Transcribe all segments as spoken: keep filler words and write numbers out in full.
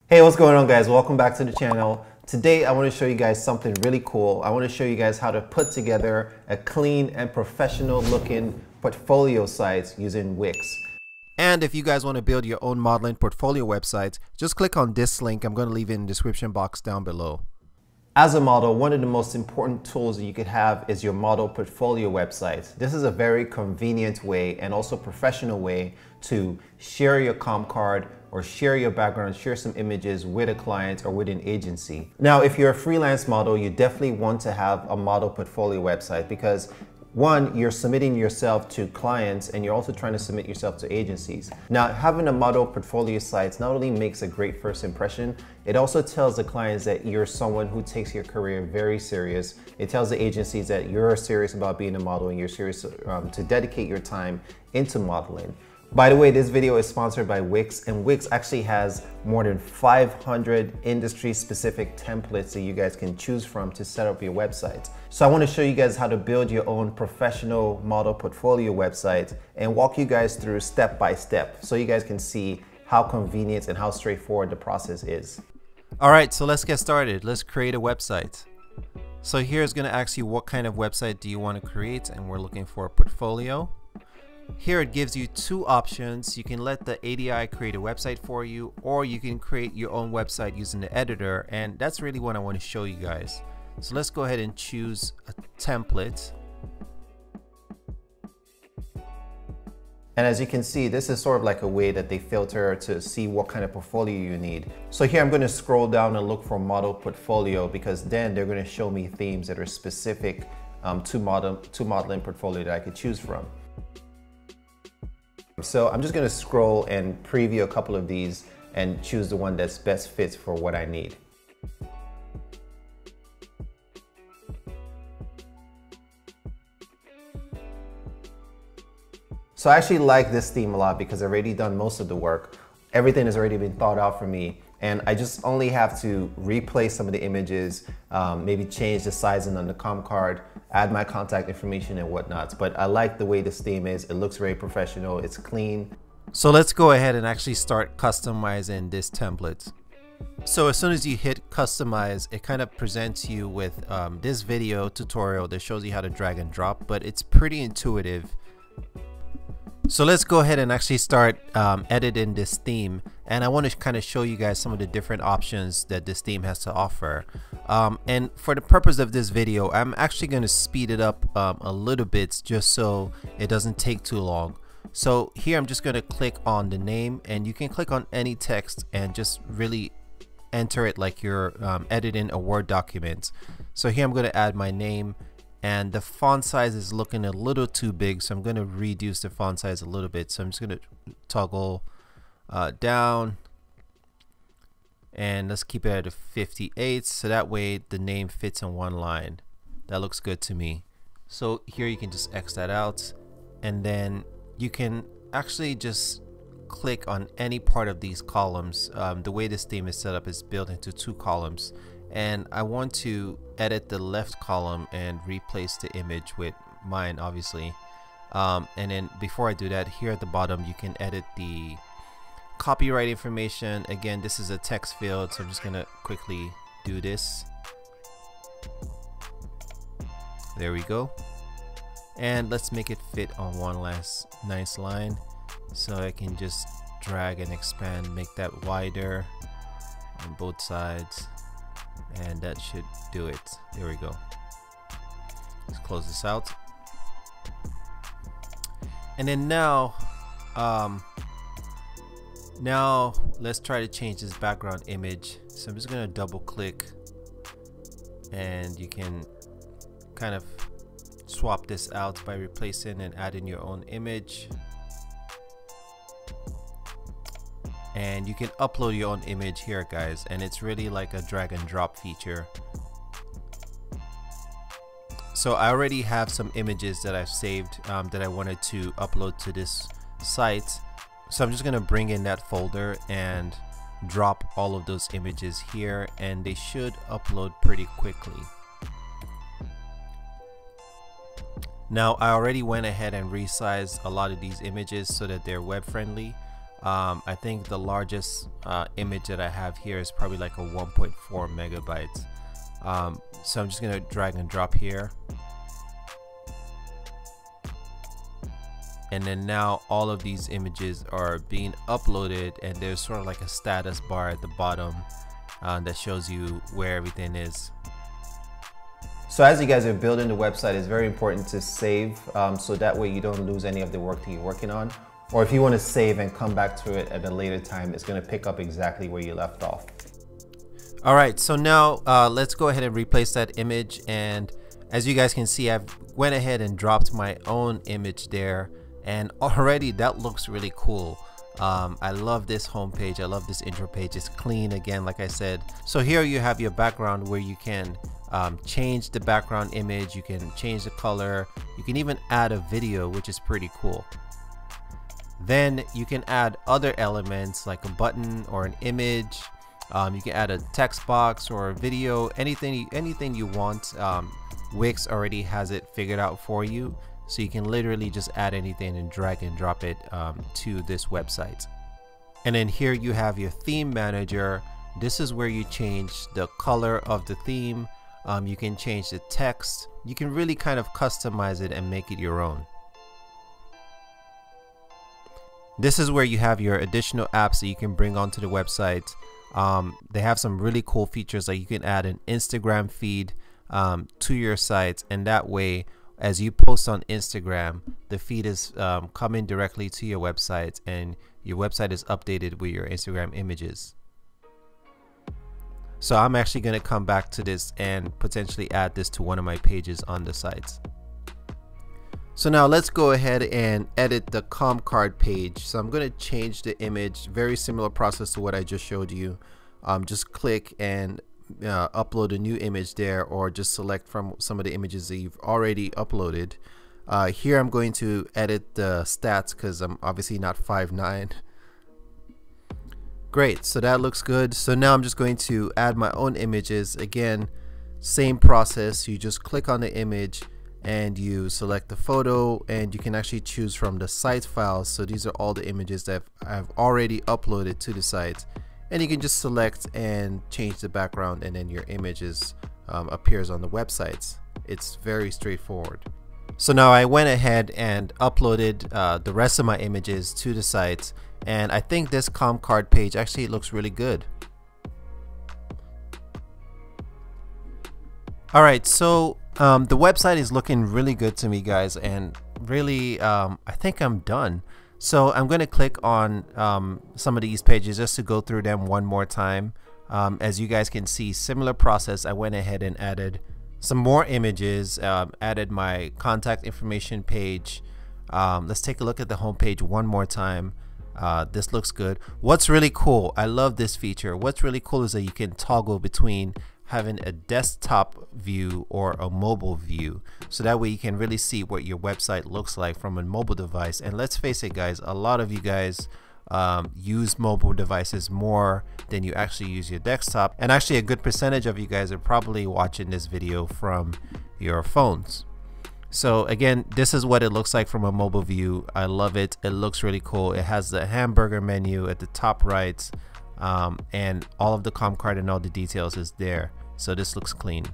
Hey, what's going on, guys? Welcome back to the channel. Today I want to show you guys something really cool. I want to show you guys how to put together a clean and professional looking portfolio site using Wix. And if you guys want to build your own modeling portfolio website, just click on this link. I'm going to leave it in the description box down below. As a model, one of the most important tools that you could have is your model portfolio website. This is a very convenient way and also professional way to share your comp card or share your background, share some images with a client or with an agency. Now, if you're a freelance model, you definitely want to have a model portfolio website because one, you're submitting yourself to clients and you're also trying to submit yourself to agencies. Now, having a model portfolio site not only makes a great first impression, it also tells the clients that you're someone who takes your career very serious. It tells the agencies that you're serious about being a model and you're serious um, to dedicate your time into modeling. By the way, this video is sponsored by Wix, and Wix actually has more than five hundred industry-specific templates that you guys can choose from to set up your website. So I want to show you guys how to build your own professional model portfolio website and walk you guys through step by step so you guys can see how convenient and how straightforward the process is. All right, so let's get started. Let's create a website. So here it's going to ask you what kind of website do you want to create, and we're looking for a portfolio. Here it gives you two options. You can let the A D I create a website for you, or you can create your own website using the editor, and that's really what I want to show you guys. So let's go ahead and choose a template. And as you can see, this is sort of like a way that they filter to see what kind of portfolio you need. So here I'm going to scroll down and look for model portfolio, because then they're going to show me themes that are specific um, to, model, to modeling portfolio that I could choose from. So I'm just going to scroll and preview a couple of these and choose the one that's best fits for what I need. So I actually like this theme a lot because I've already done most of the work. Everything has already been thought out for me, and I just only have to replace some of the images, um, maybe change the sizing on the comp card, add my contact information and whatnot. But I like the way this theme is. It looks very professional. It's clean. So let's go ahead and actually start customizing this template. So as soon as you hit customize, it kind of presents you with um, this video tutorial that shows you how to drag and drop, but it's pretty intuitive. So let's go ahead and actually start um, editing this theme, and I want to kind of show you guys some of the different options that this theme has to offer. Um, and for the purpose of this video, I'm actually going to speed it up um, a little bit just so it doesn't take too long. So here I'm just going to click on the name, and you can click on any text and just really enter it like you're um, editing a Word document. So here I'm going to add my name. And the font size is looking a little too big, so I'm going to reduce the font size a little bit. So I'm just going to toggle uh, down, and let's keep it at a fifty-eight, so that way the name fits in one line. That looks good to me. So here you can just X that out, and then you can actually just click on any part of these columns. Um, the way this theme is set up is built into two columns. And I want to edit the left column and replace the image with mine, obviously. Um, and then before I do that, here at the bottom you can edit the copyright information. Again, this is a text field, so I'm just gonna quickly do this. There we go. And let's make it fit on one last nice line, so I can just drag and expand, make that wider on both sides. And that should do it. There we go. Let's close this out. And then now, um, now let's try to change this background image. So I'm just gonna double click, and you can kind of swap this out by replacing and adding your own image. And you can upload your own image here, guys, and it's really like a drag and drop feature. So I already have some images that I've saved um, that I wanted to upload to this site. So I'm just gonna bring in that folder and drop all of those images here, and they should upload pretty quickly. Now I already went ahead and resized a lot of these images so that they're web friendly. Um, I think the largest uh, image that I have here is probably like a one point four megabytes. Um, so I'm just gonna drag and drop here. And then now all of these images are being uploaded, and there's sort of like a status bar at the bottom uh, that shows you where everything is. So as you guys are building the website, it's very important to save um, so that way you don't lose any of the work that you're working on. Or if you want to save and come back to it at a later time, it's going to pick up exactly where you left off. All right, so now uh, let's go ahead and replace that image. And as you guys can see, I've went ahead and dropped my own image there. And already that looks really cool. Um, I love this homepage. I love this intro page. It's clean again, like I said. So here you have your background where you can um, change the background image. You can change the color. You can even add a video, which is pretty cool. Then you can add other elements like a button or an image. Um, you can add a text box or a video, anything, anything you want. Um, Wix already has it figured out for you. So you can literally just add anything and drag and drop it um, to this website. And then here you have your theme manager. This is where you change the color of the theme. Um, you can change the text. You can really kind of customize it and make it your own. This is where you have your additional apps that you can bring onto the website. Um, they have some really cool features, like you can add an Instagram feed um, to your site, and that way as you post on Instagram, the feed is um, coming directly to your website, and your website is updated with your Instagram images. So I'm actually going to come back to this and potentially add this to one of my pages on the site. So now let's go ahead and edit the com card page. So I'm going to change the image, very similar process to what I just showed you. Um, just click and Uh, upload a new image there, or just select from some of the images that you've already uploaded. Uh, here I'm going to edit the stats because I'm obviously not five nine. Great, so that looks good. So now I'm just going to add my own images. Again, same process. You just click on the image and you select the photo, and you can actually choose from the site files. So these are all the images that I've already uploaded to the site. And you can just select and change the background, and then your images um, appears on the websites. It's very straightforward. So now I went ahead and uploaded uh, the rest of my images to the site, and I think this com card page actually looks really good. Alright, so um, the website is looking really good to me, guys, and really um, I think I'm done. So I'm going to click on um, some of these pages just to go through them one more time. Um, as you guys can see, similar process. I went ahead and added some more images, um, added my contact information page. Um, let's take a look at the home page one more time. Uh, this looks good. What's really cool, I love this feature. What's really cool is that you can toggle between having a desktop view or a mobile view, so that way you can really see what your website looks like from a mobile device. And let's face it, guys, a lot of you guys um, use mobile devices more than you actually use your desktop, and actually a good percentage of you guys are probably watching this video from your phones. So again, this is what it looks like from a mobile view. I love it. It looks really cool. It has the hamburger menu at the top right. Um, and all of the com card and all the details is there. So this looks clean.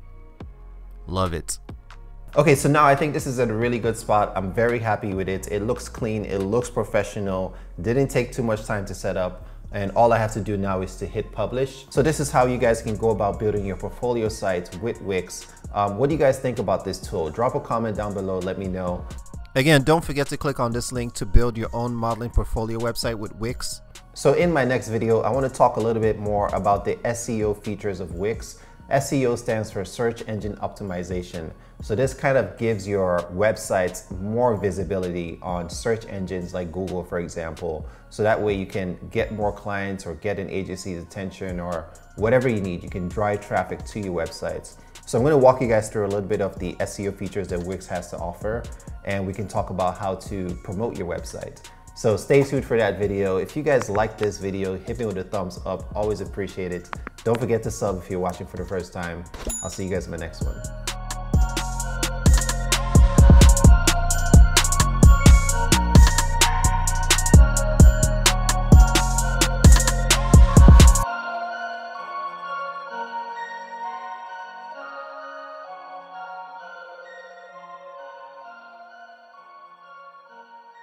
Love it. Okay, so now I think this is a really good spot. I'm very happy with it. It looks clean, it looks professional, didn't take too much time to set up, and all I have to do now is to hit publish. So this is how you guys can go about building your portfolio sites with Wix. Um, what do you guys think about this tool? Drop a comment down below, let me know. Again, don't forget to click on this link to build your own modeling portfolio website with Wix. So in my next video, I want to talk a little bit more about the S E O features of Wix. S E O stands for search engine optimization. So this kind of gives your websites more visibility on search engines like Google, for example. So that way you can get more clients or get an agency's attention or whatever you need. You can drive traffic to your websites. So I'm going to walk you guys through a little bit of the S E O features that Wix has to offer, and we can talk about how to promote your website. So stay tuned for that video. If you guys like this video, hit me with a thumbs up. Always appreciate it. Don't forget to sub if you're watching for the first time. I'll see you guys in the next one.